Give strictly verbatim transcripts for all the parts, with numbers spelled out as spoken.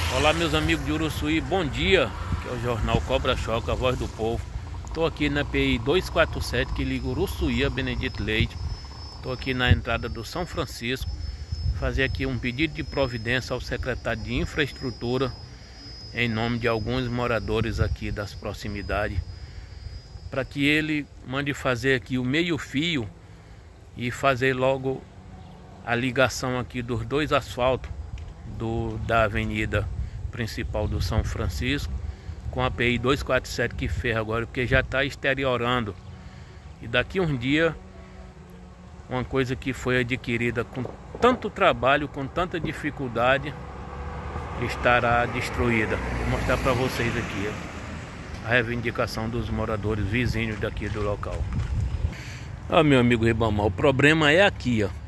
Olá meus amigos de Uruçuí, bom dia, que é o jornal Cobra Choca, a voz do povo. Estou aqui na P I duzentos e quarenta e sete que liga Uruçuí a Benedito Leite. Estou aqui na entrada do São Francisco, fazer aqui um pedido de providência ao secretário de Infraestrutura, em nome de alguns moradores aqui das proximidades, para que ele mande fazer aqui o meio fio e fazer logo a ligação aqui dos dois asfaltos do, da avenida principal do São Francisco com a P I duzentos e quarenta e sete que ferra agora, porque já está exteriorando. E daqui um dia, uma coisa que foi adquirida com tanto trabalho, com tanta dificuldade, estará destruída. Vou mostrar para vocês aqui a reivindicação dos moradores vizinhos daqui do local. Ó, meu amigo Ribamar, o problema é aqui, ó.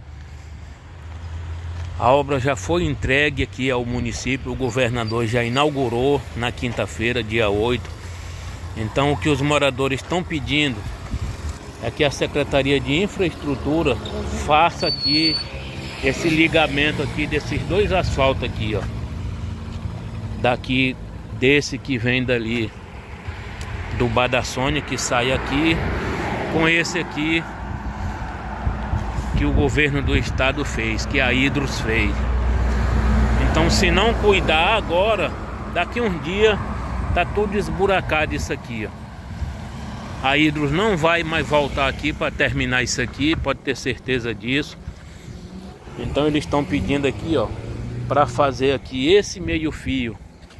A obra já foi entregue aqui ao município, o governador já inaugurou na quinta-feira, dia oito. Então o que os moradores estão pedindo é que a Secretaria de Infraestrutura faça aqui esse ligamento aqui desses dois asfaltos aqui, ó. Daqui, desse que vem dali do Bar da Sônia, que sai aqui, com esse aqui que o governo do estado fez, que a Hidros fez. Então, se não cuidar agora, daqui um dia tá tudo esburacado isso aqui, ó. A Hidros não vai mais voltar aqui para terminar isso aqui, pode ter certeza disso. Então eles estão pedindo aqui, ó, para fazer aqui esse meio fio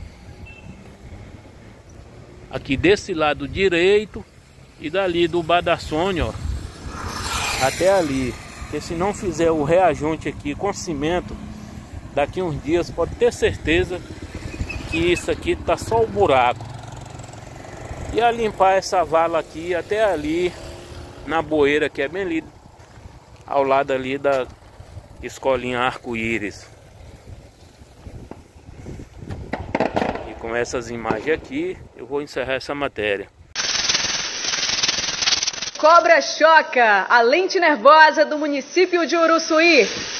aqui desse lado direito e dali do Bar da Sônia, ó, até ali. Porque se não fizer o reajunte aqui com cimento, daqui uns dias pode ter certeza que isso aqui tá só o buraco. E a limpar essa vala aqui até ali na Boeira, que é bem ali ao lado ali da escolinha Arco-Íris. E com essas imagens aqui eu vou encerrar essa matéria. Cobra Choca, a lente nervosa do município de Uruçuí.